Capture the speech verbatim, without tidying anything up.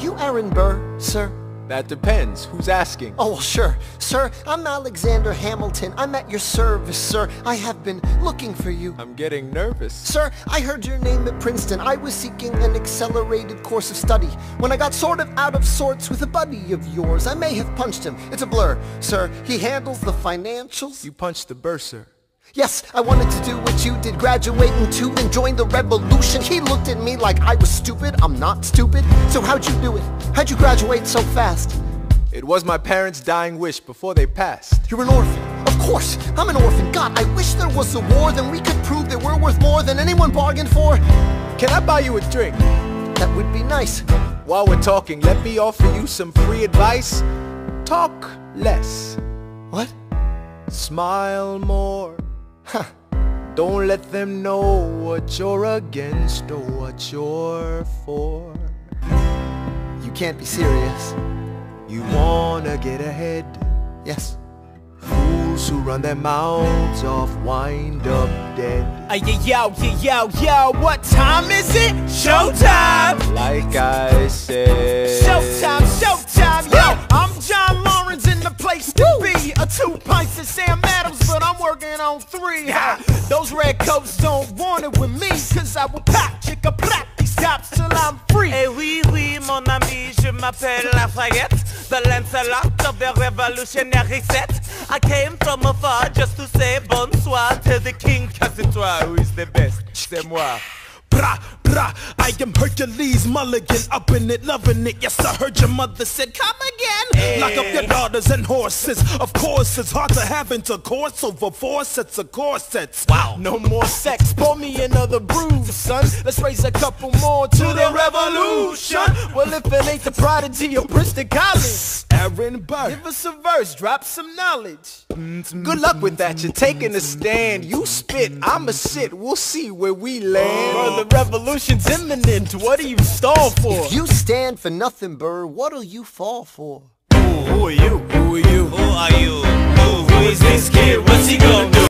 you Aaron Burr, sir? That depends. Who's asking? Oh, well, sure. Sir, I'm Alexander Hamilton. I'm at your service, sir. I have been looking for you. I'm getting nervous. Sir, I heard your name at Princeton. I was seeking an accelerated course of study. When I got sort of out of sorts with a buddy of yours, I may have punched him. It's a blur. Sir, he handles the financials. You punched the bursar. Yes, I wanted to do what you did, graduate in two and join the revolution. He looked at me like I was stupid. I'm not stupid. So how'd you do it? How'd you graduate so fast? It was my parents' dying wish before they passed. You're an orphan. Of course, I'm an orphan. God, I wish there was a war, then we could prove that we're worth more than anyone bargained for. Can I buy you a drink? That would be nice. While we're talking, let me offer you some free advice. Talk less. What? Smile more. Huh. Don't let them know what you're against or what you're for. You can't be serious. You wanna get ahead. Yes. Fools who run their mouths off wind up dead. Uh, yo, yo, yo, yo, what time is it? Showtime! Like I said. Showtime, showtime, yo! I'm John Lawrence in the place to be. A two pints of Sam Adams, but I'm working on three. Ha! Those red coats don't want it with me, cause I will pop, chicka plop these tops till I'm free. Eh oui, oui, mon ami, je m'appelle Lafayette, the Lancelot of the revolutionary set. I came from afar just to say bonsoir to the king, cause c'est toi who is the best, c'est moi. Brah, brah, I am Hercules Mulligan, up in it, loving it. Yes, I heard your mother said, come again. Hey. Lock up your daughters and horses. Of course, it's hard to have intercourse over four sets of corsets. Wow. No more sex, pour me another brew, son. Let's raise a couple more to the revolution. Well, if it ain't the prodigy of Princeton College, Aaron Burr. give us a verse, drop some knowledge. Good luck with that, you're taking a stand. You spit, I'ma sit, we'll see where we land. Bro, the revolution's imminent, what do you stall for? If you stand for nothing, Burr, what'll you fall for? Who are you? Who are you? Who are you? Who, who is this kid? What's he gonna do?